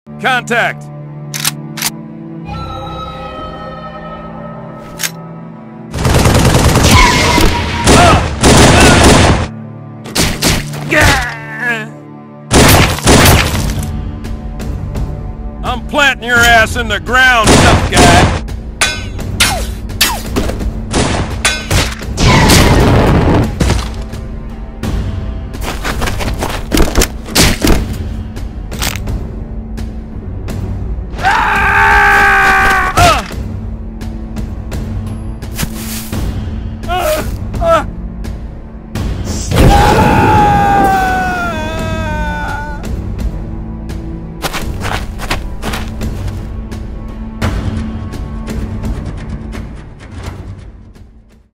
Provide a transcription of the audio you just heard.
Contact! I'm planting your ass in the ground, tough guy!